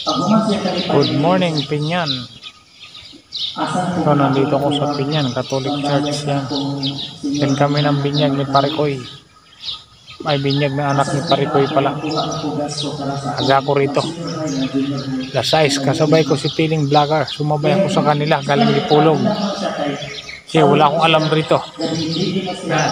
Good morning, Pinyan. So, nandito ko sa Pinyan, Catholic Church yan. Din kami ng binyag ni Parikoy. Ay, binyag na anak ni Parikoy pala. Aga ko rito. Alas 6, kasabay ko si Piling Vlogger. Sumabay ako sa kanila, galing Dipulog. Kasi wala akong alam rito. Yan.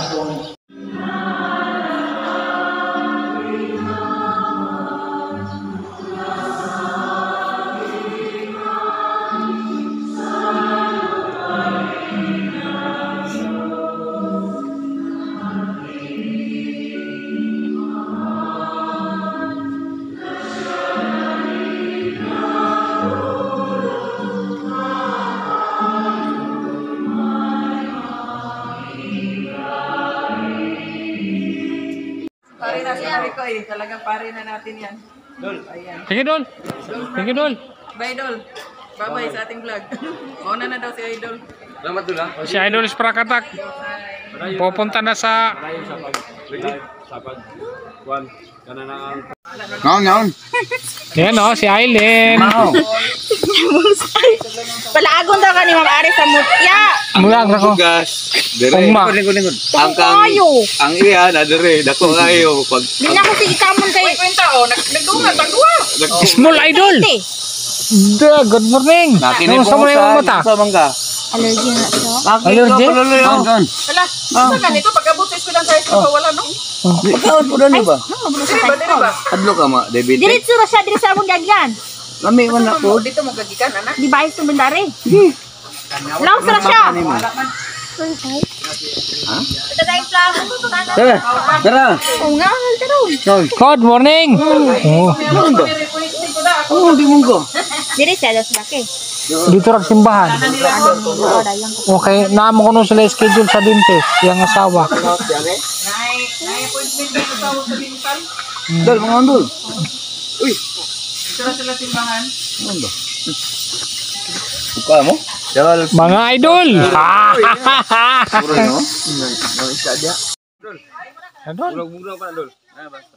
Pare na si Parikoy, talagang pare na natin yan. Dol, ayan. Sige, Dol. Sige, Dol. Bye, Dol. Bye-bye sa ating vlog. Mauna na daw si Idol. Salamat Dol ha. Si Idol Sprakatak. Pupunta na sa... Sapag. Juan. Kananaan. Ngaon. Yan o, si Aileen. Palaagon daw ka ni Ma'am Ari sa mutya. Mula ako. Gas. Pugma. Ang iya na dire dako kayo pag Di na kasi ikamon kayo. Kwenta o, nagdungan, pagduwa. Small Idol. Good morning. Ano sa mo yung mata? Sa mangga. Allergy na siya. Allergy? Wala, saan ka nito? Pagkabutis ko lang sa ito, wala no? Ikaw po doon ba? Dili ba? Adlo ka ma, David. Diretso ra siya, diretso ra mong gagyan. Lami man ako. Dito mo gagikan, anak. Di ba ito bendari? Laos ra siya. Ha? Tatay plamo mo to kana. Tara. Tara. Oo nga, tara. Good morning. Oh. Di munggo. Diretso daw sa laki. Dito rin simbahan. Okay, naamo ko nun sila schedule sa dentist, yung asawa. Nai-appointment na sa bintan. Dol, mga ondol. Uy, Sila simbahan. ondo. Buka mo? Dol. Mga idol! Puro no? Nang isa dia. Idol? Murang pa Dol. Ah, basta.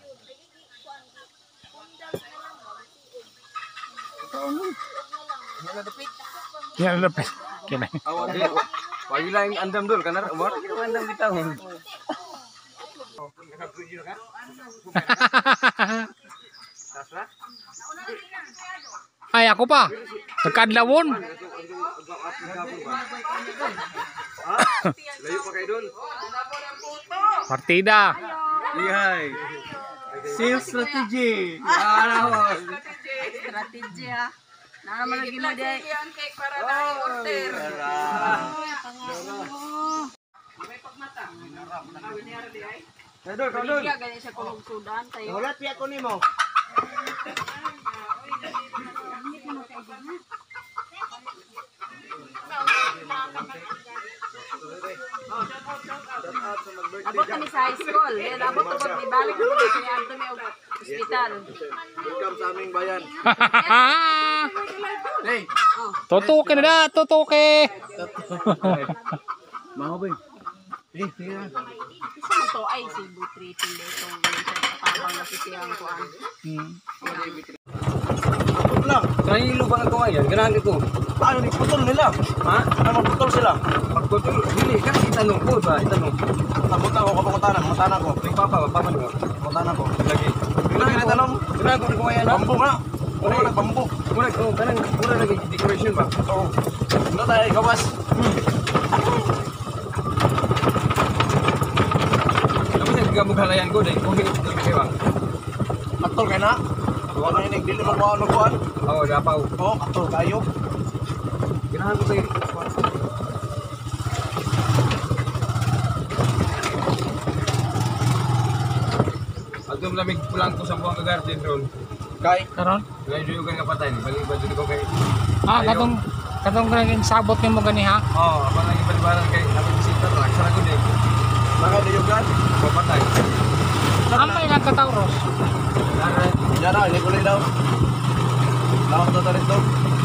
Yan, lapit. Kinay. Awak dia. Pagi lang andam Dol kanar umur andam kita. Ay, ako pa. Nagkadlawon. Layo pa kay Dol. Partida. Ihay. Sales strategy. Strategi ha. Na naman lagi mo day. Ang cake para na-order. May pagmata. Dol, Dol. Ganyan siya kulog sudan tayo. Wala piya ko nimo. Abot kami sa high school. Yan, abot ko ni balik ko sa Anto may hospital. Welcome sa aming bayan. Hey. Tutuke na na, tutuke. Maho ba? Isa mo to ay si Butritin dito. Kapabang na si Siyang Kuan. Lang. Kaya lubang ako ngayon, ganahan ko. Ano ni putol nila? Ha? Ano putol sila? Pagputol, dili kasi itanong ko ba, itanong. Tabutan ko kapangutanan ko. May papa, papa mo. Kapangutanan ko. Lagi. Ganahan na tanong. Ganahan ko ko ngayon. Bambu na. Ano na bambu? Mura lagi decoration ba? Oo. Ano tayo gawas? Tapos yung gamugalayan ko, dahil kung hindi ko kayo ba? Katol kay na. Wala na dili mo ano kuan. Oo, dapaw. Oo, katol kayo. Ganahan ko sa'yo. Agdom lamig pulang ko sa buwang kagarden doon. Kay Karon? Ngayon doon yung kapatay, balik-balik doon ko kay... Katong naging sabot ni mo gani ha? Oo, abang naging balibaran kay Abang Bisita, nagsara ko din. nakadiyugan. Kapatay. Amay lang katauros. Yan na, hindi ko daw. Laos na tayo ito.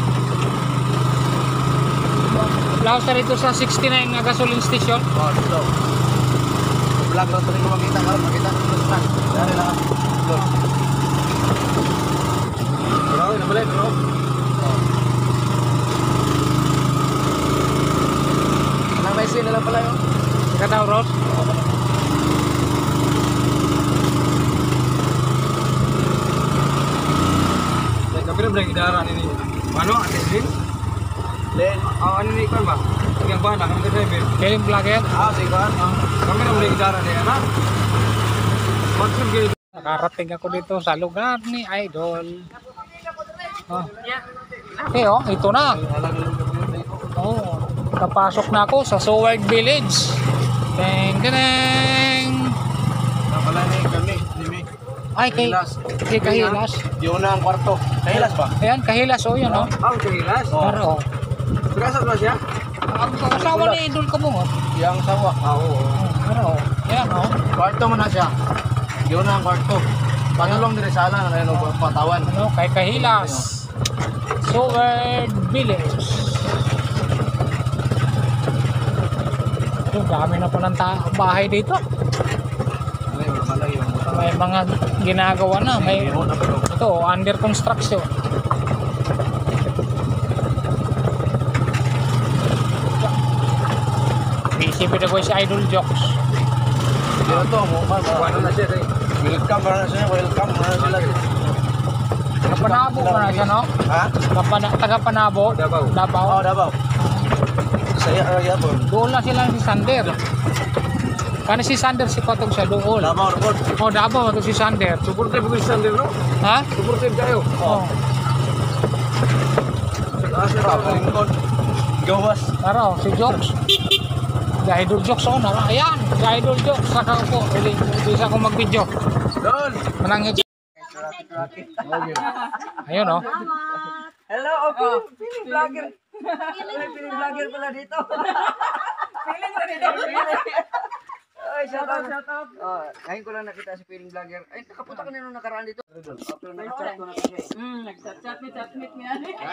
Laos na rito sa 69 nga gasoline station. Oh, dito. Vlog na ito rin ko makita ka. Makita ko ito sa. Dari lang. Ito. balik, bro. Anong may sin nila pala yun? Kataw Ross. Kami na balik idaran ini. Ano? Ate Lin? Len. Ano ni Ikon ba? Yang bana, kami ka driver. Kailing vlogger. Sige kan. Kami na balik idaran niya, ha? Maksud gini. Nakarating ako dito sa lugar ni Idol. Oh. Okay, oh, ito na. Oh, kapasok na ako sa Seward Village. Deng deng. Napala ni kami, ni Ay, kay Kahilas. Yun na ang kwarto. Kahilas ba? Ayan, Kahilas, oh, yun, oh. Ang kahilas. Pero, Terasa ba siya? ang kasawa ni Idol ka mo, oh. Yang sawa. Oo. Pero, ayan, oh. Kwarto mo na siya. Yun na ang kwarto. Panulong din sa ala na patawan. Ano, kay Kahilas. Seward Village. Yung dami na po ng bahay dito. May mga ginagawa na. May, ito, under construction. Isipin na ko si Idol Jokes. Dito to, mo Ano na siya, welcome na siya, welcome na sila. Taga-Panabo pa na siya, no? Ha? Taga-Panabo. Davao. Davao. Oh, Davao. Saya area po. Doon lang sila si Sander. Kana si Sander si Patog siya doon. Davao report. Oh, Davao ito si Sander. Supportive ko si Sander, no? Ha? Supportive kayo. Oh. Sa Lingkod. Gawas. Tara, si Jokes. Si Idol Jokes ako na. Ayan, si Idol Jokes. Saka ko. Bisa ko mag-video. Doon. Manangit. Ayun, oh. Hello, feeling vlogger. Feeling vlogger pala dito. Feeling na dito. Ay, shout out. Ngayon ko lang nakita si feeling vlogger. Ay, nakapunta ka na nung nakaraan dito. After nag-chat ko na kasi. Nag-chat-meet niya.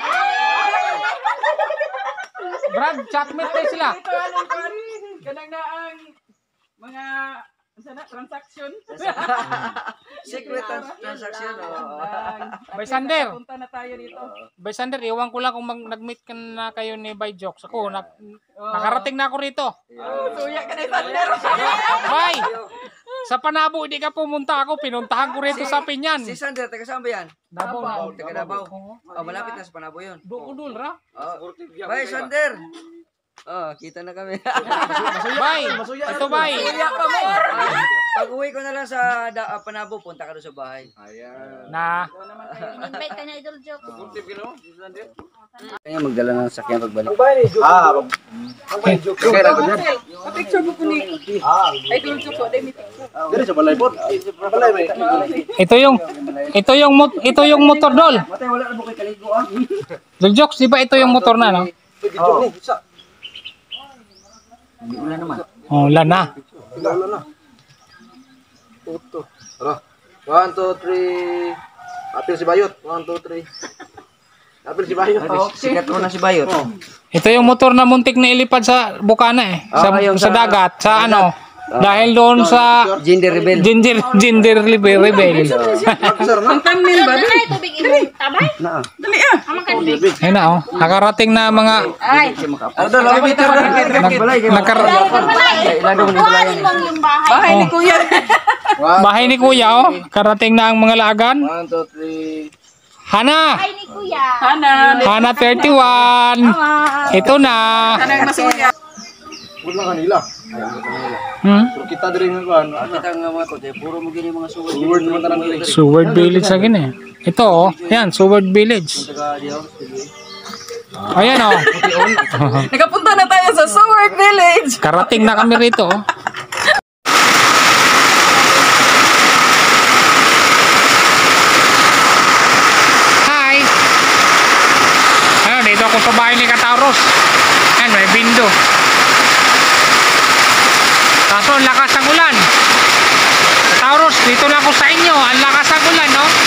Brad, chatmate tayo sila. Ito anong pari. Kanang na ang mga transaction. Secret transaction. Bay Sander. Punta na tayo dito. Bay Sander, iwan ko lang kung nag-meet ka na kayo ni Bay Jokes. Ako, nakarating na ako rito. Suya ka na Sander. Bay! Sa Panabo, hindi ka pumunta ako. Pinuntahan ko rito sa Pinyan. Si Sander, taga saan ba yan? Davao. Taga Davao. Malapit na sa Panabo yun. Doon, ra. Bye, Sander. Kita na kami. Bay! Ito, Bay! Pag uwi ko na lang sa Panabo, punta ka doon sa bahay. Na. In-invite ka niya, Idol Joke. Kanya magdala ng sakyan pagbalik. Picture mo ko ni Idol Joke. Dili sa balay pot. Balay may. Ito yung motor, Dol. Matay, wala na mo kay kaligo ah. Dol Jokes, di ba ito yung motor na, no? Hindi wala naman. Oh, wala na. Wala na. Tuto. Tara. 1 2 3. Apil si Bayot. 1 2 3. Apil si Bayot. Sikat ko na si Bayot. Ito yung motor na muntik na ilipad sa Bukana eh. yung Sa dagat. Sa ano. Dahil doon sa Gender rebel. gender rebel. Ang thumbnail ba? Ay, tubig imo. Tabay? Na. Dali ah. Amang kandig. Ayun na, oh. Nakarating na mga Ay. Ano daw, picture na. Kuhanin mo yung bahay. Ni Kuya. bahay ni Kuya, oh. Karating na ang mga lagan. 1 2 3. Hana! Ay ni Kuya. Hana 31! Ito na! Kanang masuya. Wala kanila. Pero kita diri nga kan. Kita nga mga kote, puro mo gini mga suwad. Word naman tanang diri. Seward Village sa gini. Ito, oh. Yan, Seward Village. Ayan, oh. Nakapunta na tayo sa Seward Village. Karating na kami rito, oh. Hi! Ayun, dito ako sa bahay ni Kataros. Ayan, may bindo. Kaso, ang lakas ng ulan. Kataros, dito na ako sa inyo. Ang lakas ng ulan, no?